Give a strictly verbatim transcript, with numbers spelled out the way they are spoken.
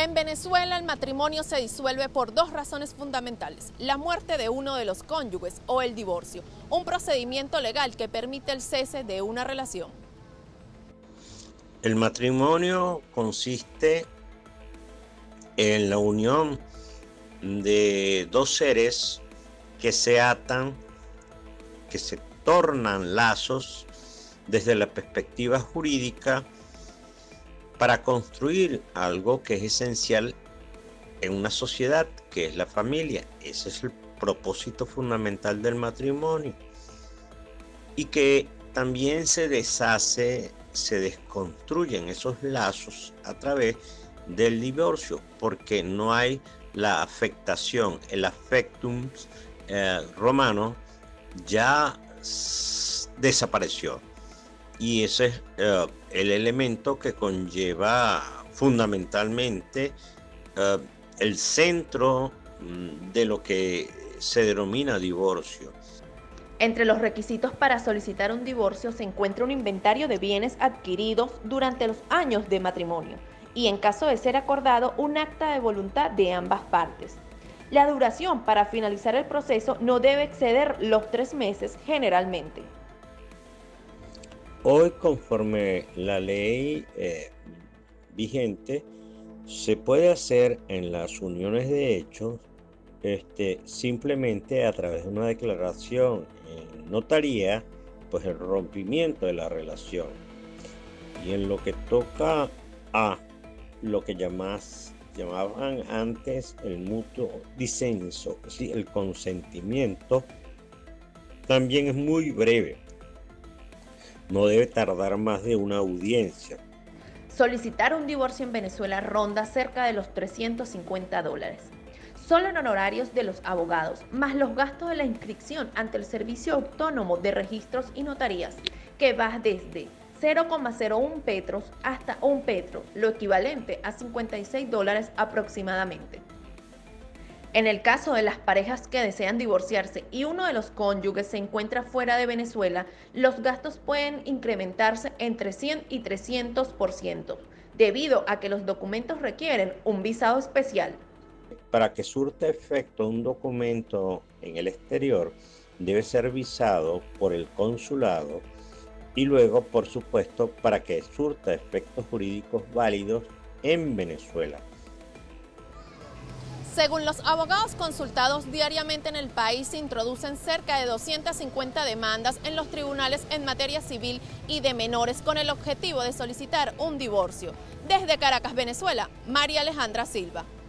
En Venezuela, el matrimonio se disuelve por dos razones fundamentales: la muerte de uno de los cónyuges o el divorcio, un procedimiento legal que permite el cese de una relación. El matrimonio consiste en la unión de dos seres que se atan, que se tornan lazos desde la perspectiva jurídica para construir algo que es esencial en una sociedad, que es la familia. Ese es el propósito fundamental del matrimonio, y que también se deshace, se desconstruyen esos lazos a través del divorcio, porque no hay la afectación, el affectum eh, romano ya desapareció. Y ese es uh, el elemento que conlleva fundamentalmente uh, el centro um, de lo que se denomina divorcio. Entre los requisitos para solicitar un divorcio se encuentra un inventario de bienes adquiridos durante los años de matrimonio y, en caso de ser acordado, un acta de voluntad de ambas partes. La duración para finalizar el proceso no debe exceder los tres meses generalmente. Hoy, conforme la ley eh, vigente, se puede hacer en las uniones de hechos este, simplemente a través de una declaración en notaría, pues el rompimiento de la relación. Y en lo que toca a lo que llamas, llamaban antes el mutuo disenso, ¿sí? El consentimiento, también es muy breve. No debe tardar más de una audiencia. Solicitar un divorcio en Venezuela ronda cerca de los trescientos cincuenta dólares. Solo en honorarios de los abogados, más los gastos de la inscripción ante el Servicio Autónomo de Registros y Notarías, que va desde cero coma cero uno petros hasta un petro, lo equivalente a cincuenta y seis dólares aproximadamente. En el caso de las parejas que desean divorciarse y uno de los cónyuges se encuentra fuera de Venezuela, los gastos pueden incrementarse entre cien y trescientos por ciento, debido a que los documentos requieren un visado especial. Para que surta efecto un documento en el exterior, debe ser visado por el consulado y luego, por supuesto, para que surta efectos jurídicos válidos en Venezuela. Según los abogados consultados diariamente en el país, se introducen cerca de doscientas cincuenta demandas en los tribunales en materia civil y de menores con el objetivo de solicitar un divorcio. Desde Caracas, Venezuela, María Alejandra Silva.